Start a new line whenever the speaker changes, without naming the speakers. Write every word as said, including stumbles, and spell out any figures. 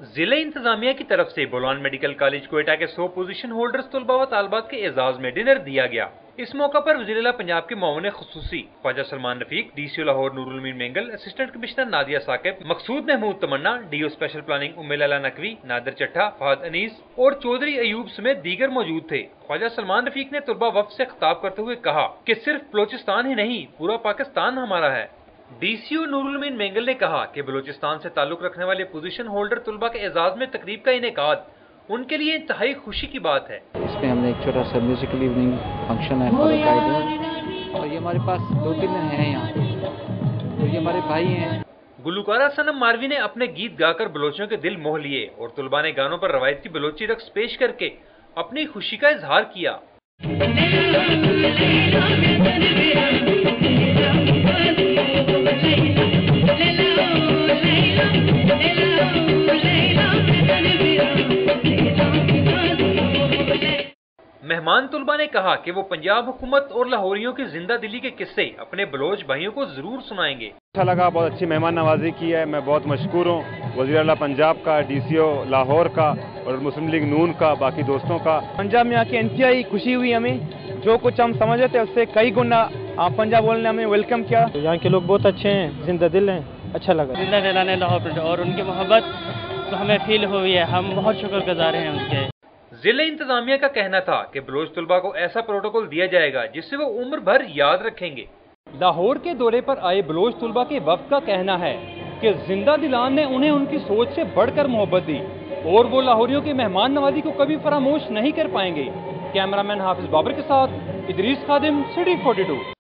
ضلع انتظامیہ کی طرف سے بولان میڈیکل کالج کوئٹہ کے سو پوزیشن ہولڈرز طلباء و طالبات کے اعزاز میں ڈنر دیا گیا۔ اس موقع پر وزیر اعلیٰ پنجاب کے معاون خصوصی Khawaja Salman Rafiq, D C O Lahore Noor ul-Amin Mengal, assistant commissioner Nadia Saqib, Maqsood Mehmood Tamanna, D او اسپیشل پلاننگ ام لالا نقوی، نادر چٹھا، فہد انیس اور چودھری ایوب سمیت دیگر موجود تھے۔ خواجہ سلمان رفیق نے طلباء وفد سے خطاب کرتے ہوئے کہا کہ صرف بلوچستان ہی نہیں، پورا پاکستان ہمارا ہے۔ ڈی سی او نور المین مینگل نے کہا کہ بلوچستان سے تعلق رکھنے والے پوزیشن ہولڈر طلباء کے اعزاز میں تقریب کا انعقاد ان کے لیے انتہائی خوشی کی بات ہے۔
اس میں ہم نے ایک چھوٹا سا میوزیکل ایوننگ فنکشن ہے اور یہ ہمارے پاس دو تین ہیں یہاں، تو یہ ہمارے بھائی ہیں۔
گلوکارہ صنم ماروی نے اپنے گیت گا کر بلوچوں کے دل موہ لیے اور طلباء نے گانوں پر روایتی بلوچی رقص پیش کر کے اپنی خوشی کا اظہار کیا۔ مہمان طلباء نے کہا کہ وہ پنجاب حکومت اور لاہوریوں کی زندہ دلی کے قصے اپنے بلوچ بھائیوں کو ضرور سنائیں گے۔
اچھا لگا، بہت اچھی مہمان نوازی کی ہے، میں بہت مشکور ہوں وزیر اعلیٰ پنجاب کا، ڈی سی او لاہور کا اور مسلم لیگ نون کا، باقی دوستوں کا۔ پنجاب میں آ کے انتہائی خوشی ہوئی ہمیں، جو کچھ ہم سمجھے تھے اس سے کئی گنا آپ پنجاب والوں نے ہمیں ویلکم کیا۔
یہاں کے لوگ بہت اچھے ہیں، زندہ دل ہیں، اچھا لگا۔
زندہ دلانے لاہور اور ان کی محبت ہمیں فیل ہوئی ہے، ہم بہت شکر گزار ہیں ان کے۔
ضلع انتظامیہ کا کہنا تھا کہ بلوچ طلباء کو ایسا پروٹوکول دیا جائے گا جس سے وہ عمر بھر یاد رکھیں گے۔
لاہور کے دورے پر آئے بلوچ طلباء کے وفد کا کہنا ہے کہ زندہ دلان نے انہیں ان کی سوچ سے بڑھ کر محبت دی اور وہ لاہوریوں کی مہمان نوازی کو کبھی فراموش نہیں کر پائیں گے۔ کیمرہ مین حافظ بابر کے ساتھ Idrees Khadim, C D forty to.